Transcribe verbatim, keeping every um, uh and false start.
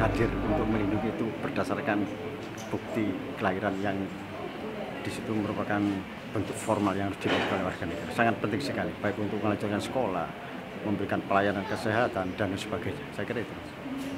hadir untuk melindungi itu berdasarkan bukti kelahiran yang di situ merupakan bentuk formal yang harus dimiliki oleh warga negara. Sangat penting sekali, baik untuk melanjutkan sekolah, memberikan pelayanan kesehatan, dan sebagainya. Saya kira itu.